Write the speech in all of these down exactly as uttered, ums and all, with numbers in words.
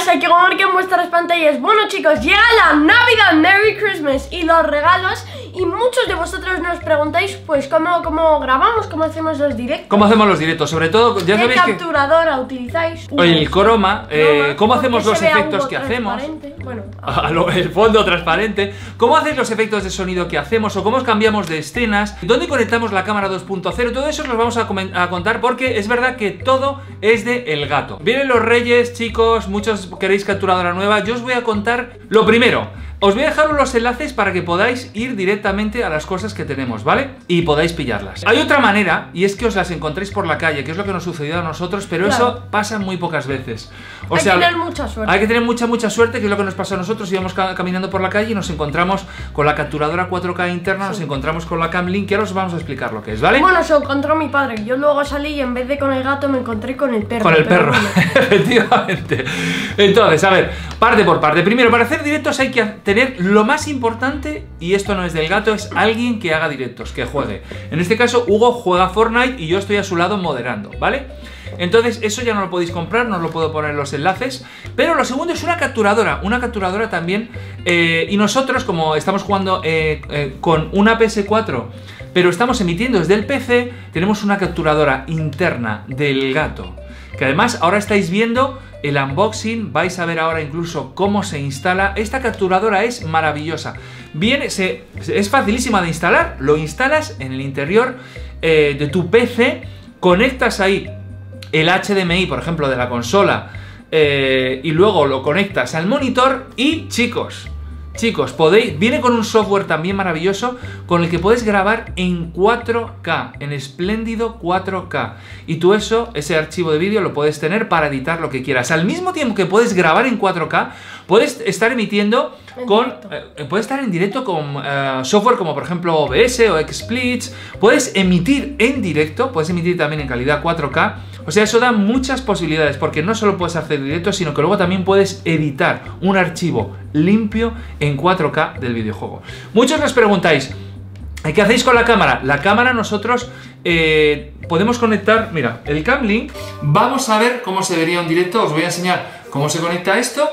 días, aquí como marquen vuestras pantallas. Bueno chicos, llega la Navidad, Merry Christmas y los regalos. Y muchos de vosotros nos preguntáis pues cómo, cómo grabamos, cómo hacemos los directos. ¿Cómo hacemos los directos? Sobre todo, ya sabéis que... ¿Qué capturadora utilizáis? El croma, eh, ¿cómo hacemos los se vea efectos algo que hacemos? Bueno, A lo- el fondo transparente. ¿Cómo hacéis los efectos de sonido que hacemos? ¿O cómo cambiamos de escenas? ¿Dónde conectamos la cámara dos punto cero? Todo eso os lo vamos a, a contar porque es verdad que todo es de El Gato. Vienen los Reyes, chicos, muchos queréis capturadora nueva. Yo os voy a contar lo primero. Os voy a dejar los enlaces para que podáis ir directamente a las cosas que tenemos, ¿vale? Y podáis pillarlas. Hay otra manera, y es que os las encontréis por la calle, que es lo que nos sucedió a nosotros, pero claro, eso pasa muy pocas veces. O hay sea, que tener mucha suerte. Hay que tener mucha, mucha suerte, que es lo que nos pasó a nosotros. Íbamos ca caminando por la calle y nos encontramos con la capturadora cuatro K interna, sí. Nos encontramos con la Camlink, y ahora os vamos a explicar lo que es, ¿vale? Bueno, se encontró mi padre. Yo luego salí y en vez de con el gato me encontré con el perro. Con el perro, bueno. Efectivamente. Entonces, a ver, parte por parte. Primero, para hacer directos hay que tener lo más importante, y esto no es del gato, es alguien que haga directos, que juegue. En este caso, Hugo juega Fortnite y yo estoy a su lado moderando, ¿vale? Entonces, eso ya no lo podéis comprar, no os lo puedo poner en los enlaces. Pero lo segundo es una capturadora, una capturadora también. Eh, y nosotros, como estamos jugando eh, eh, con una P S cuatro, pero estamos emitiendo desde el P C, tenemos una capturadora interna del Gato. Que además ahora estáis viendo el unboxing, vais a ver ahora incluso cómo se instala. Esta capturadora es maravillosa. Viene, se, es facilísima de instalar, lo instalas en el interior eh, de tu P C, conectas ahí el H D M I, por ejemplo, de la consola, eh, y luego lo conectas al monitor y, chicos... Chicos, podéis, viene con un software también maravilloso con el que puedes grabar en cuatro K, en espléndido cuatro K. Y tú eso, ese archivo de vídeo lo puedes tener para editar lo que quieras. Al mismo tiempo que puedes grabar en cuatro K, puedes estar emitiendo con... Eh, puedes estar en directo con eh, software como por ejemplo O B S o XSplits. Puedes emitir en directo, puedes emitir también en calidad cuatro K. O sea, eso da muchas posibilidades, porque no solo puedes hacer directo, sino que luego también puedes editar un archivo limpio en cuatro K del videojuego. Muchos nos preguntáis, ¿qué hacéis con la cámara? La cámara nosotros eh, podemos conectar, mira, el Camlink. Vamos a ver cómo se vería un directo, os voy a enseñar cómo se conecta esto,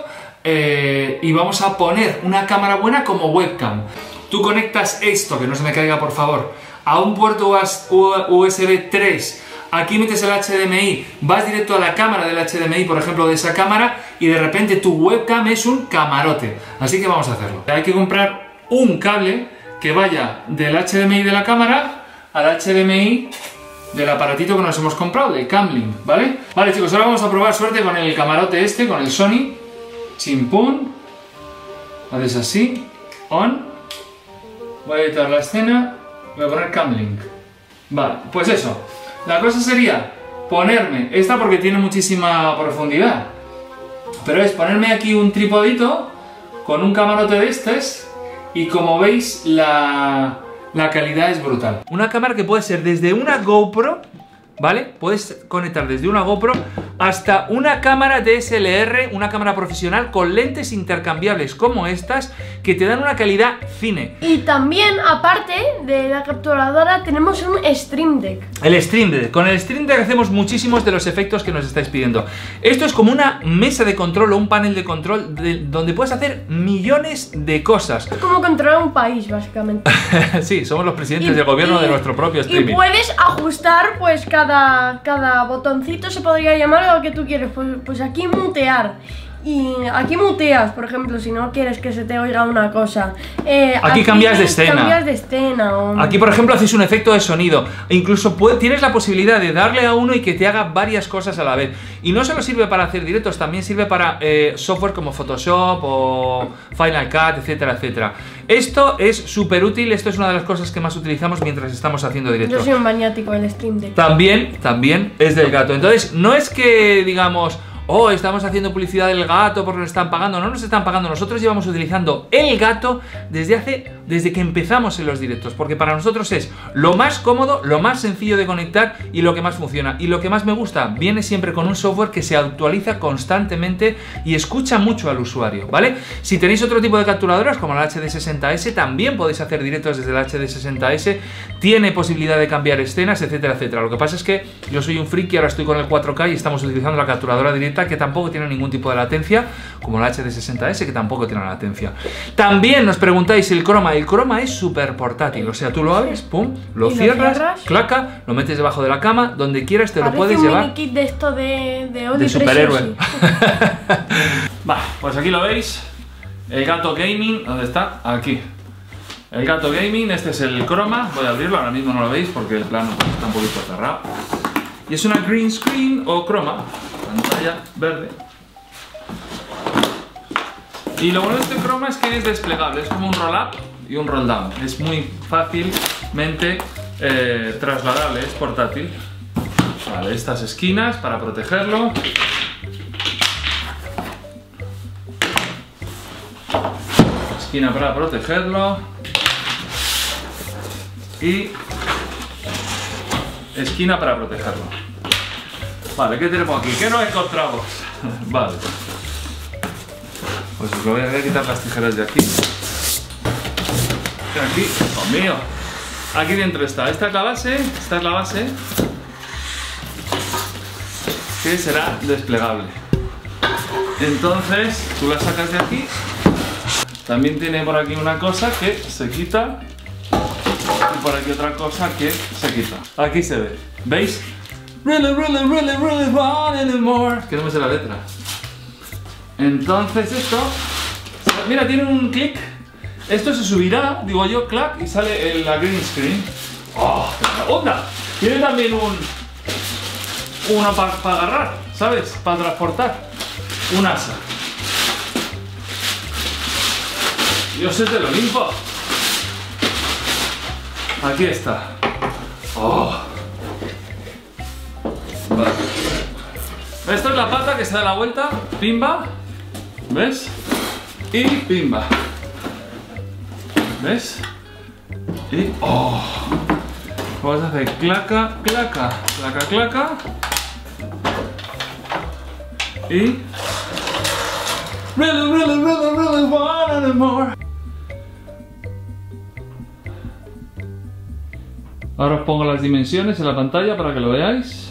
eh, y vamos a poner una cámara buena como webcam. Tú conectas esto, que no se me caiga por favor, a un puerto U S B tres. Aquí metes el H D M I, vas directo a la cámara del H D M I, por ejemplo, de esa cámara, y de repente tu webcam es un camarote. Así que vamos a hacerlo. Hay que comprar un cable que vaya del H D M I de la cámara al H D M I del aparatito que nos hemos comprado, de Camlink, ¿vale? Vale, chicos, ahora vamos a probar suerte con el camarote este, con el Sony. Chimpún. Haces así. On. Voy a editar la escena. Voy a poner Camlink. Vale, pues eso. La cosa sería ponerme, esta porque tiene muchísima profundidad, pero es ponerme aquí un tripodito con un camarote de estos, y como veis la, la calidad es brutal. Una cámara que puede ser desde una GoPro, ¿vale? Puedes conectar desde una GoPro hasta una cámara D S L R, una cámara profesional con lentes intercambiables como estas, que te dan una calidad cine. Y también, aparte de la capturadora, tenemos un Stream Deck. El Stream Deck. Con el Stream Deck hacemos muchísimos de los efectos que nos estáis pidiendo. Esto es como una mesa de control o un panel de control de, donde puedes hacer millones de cosas. Es como controlar un país, básicamente. Sí, somos los presidentes y, del gobierno y, de nuestro propio streaming. Y puedes ajustar, pues, cada, cada botoncito se podría llamar lo que tú quieres. Pues, pues aquí mutear. Y aquí muteas, por ejemplo, si no quieres que se te oiga una cosa. Eh, aquí, aquí cambias de escena. Cambias de escena o... Aquí, por ejemplo, haces un efecto de sonido. E incluso puede, tienes la posibilidad de darle a uno y que te haga varias cosas a la vez. Y no solo sirve para hacer directos, también sirve para eh, software como Photoshop o Final Cut, etcétera, etcétera. Esto es súper útil, esto es una de las cosas que más utilizamos mientras estamos haciendo directos. Yo soy un maniático del Stream Deck. También, también es del gato. Entonces, no es que digamos... oh, estamos haciendo publicidad del gato porque nos están pagando. No nos están pagando, nosotros llevamos utilizando el gato desde hace desde que empezamos en los directos, porque para nosotros es lo más cómodo, lo más sencillo de conectar y lo que más funciona. Y lo que más me gusta, viene siempre con un software que se actualiza constantemente y escucha mucho al usuario, ¿vale? Si tenéis otro tipo de capturadoras como la H D sesenta S, también podéis hacer directos desde la H D sesenta S, tiene posibilidad de cambiar escenas, etcétera, etcétera. Lo que pasa es que yo soy un friki, ahora estoy con el cuatro K y estamos utilizando la capturadora directa, que tampoco tiene ningún tipo de latencia, como la H D sesenta S, que tampoco tiene latencia. También nos preguntáis el croma. El croma es súper portátil, o sea, tú lo abres, pum, lo cierras, cierras, claca, lo metes debajo de la cama, donde quieras te Parece lo puedes un llevar. Mini kit de esto de, de, de superhéroe. Vale, pues aquí lo veis. El Gato Gaming, ¿dónde está? Aquí. El Gato Gaming, este es el croma. Voy a abrirlo, ahora mismo no lo veis porque el plano está un poquito cerrado. Y es una green screen o croma, pantalla verde. Y lo bueno de este croma es que es desplegable, es como un roll up y un roll down. Es muy fácilmente eh, trasladable, es portátil. Vale, estas esquinas para protegerlo. Esquina para protegerlo. Y esquina para protegerlo. Vale, ¿qué tenemos aquí? ¿Qué nos encontramos? Vale. Pues os lo voy a quitar las tijeras de aquí. Aquí, oh mío. Aquí dentro está. Esta es la base. Esta es la base. Que será desplegable. Entonces, tú la sacas de aquí. También tiene por aquí una cosa que se quita. Y por aquí otra cosa que se quita. Aquí se ve. ¿Veis? Really, really, really, really want anymore. Que no me sé la letra. Entonces esto, mira, tiene un clic. Esto se subirá, digo yo, clac, y sale en la green screen. ¡Oh! ¡Onda! Tiene también un uno para pa agarrar, ¿sabes? Para transportar. Un asa. Yo sé, te lo limpo. Aquí está. ¡Oh! Vale. Esto es la pata que se da la vuelta, pimba. ¿Ves? Y pimba. ¿Ves? Y... ¡oh! Vamos a hacer claca, claca, claca, claca. Y... really, really, really, really want anymore. Ahora os pongo las dimensiones en la pantalla para que lo veáis.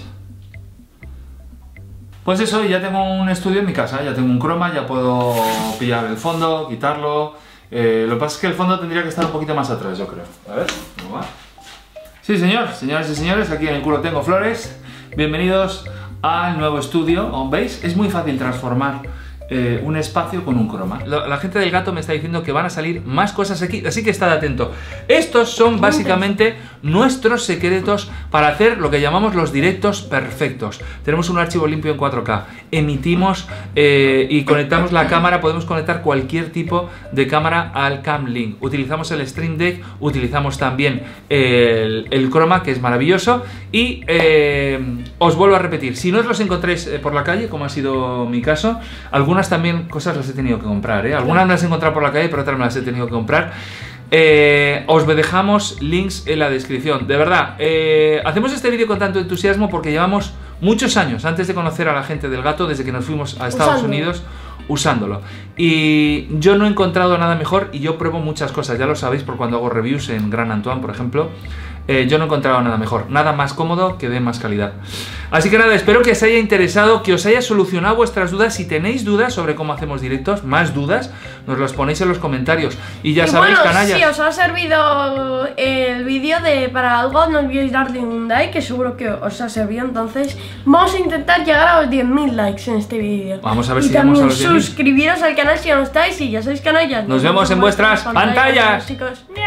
Pues eso, ya tengo un estudio en mi casa, ya tengo un croma, ya puedo pillar el fondo, quitarlo. Eh, lo que pasa es que el fondo tendría que estar un poquito más atrás, yo creo. A ver, ¿cómo va? Sí, señor, señoras y señores, aquí en el culo tengo flores. Bienvenidos al nuevo estudio. ¿Veis? Es muy fácil transformar eh, un espacio con un croma. La, la gente del Gato me está diciendo que van a salir más cosas aquí, así que estad atento. Estos son básicamente nuestros secretos para hacer lo que llamamos los directos perfectos. Tenemos un archivo limpio en cuatro K, emitimos eh, y conectamos la cámara, podemos conectar cualquier tipo de cámara al Cam Link. Utilizamos el Stream Deck, utilizamos también el, el croma, que es maravilloso. Y eh, os vuelvo a repetir, si no os los encontréis por la calle, como ha sido mi caso, algunas también cosas las he tenido que comprar, ¿eh? Algunas me las he encontrado por la calle, pero otras me las he tenido que comprar. Eh, os dejamos links en la descripción. De verdad, eh, hacemos este vídeo con tanto entusiasmo porque llevamos muchos años antes de conocer a la gente del Gato, desde que nos fuimos a Estados Usando. Unidos, usándolo. Y yo no he encontrado nada mejor y yo pruebo muchas cosas, ya lo sabéis por cuando hago reviews en Gran Antoine, por ejemplo. Eh, yo no he encontrado nada mejor, nada más cómodo que dé más calidad. Así que nada, espero que os haya interesado, que os haya solucionado vuestras dudas. Si tenéis dudas sobre cómo hacemos directos, más dudas, nos las ponéis en los comentarios. Y ya y sabéis, bueno, canallas. Si os ha servido el vídeo de para algo, no olvidéis darle un like, que seguro que os ha servido. Entonces, vamos a intentar llegar a los diez mil likes en este vídeo. Vamos a ver y si llegamos a los diez mil. Y también suscribiros al canal si no estáis y ya sois canallas. Nos, nos vemos en vuestras pantallas, pantallas. Chicos.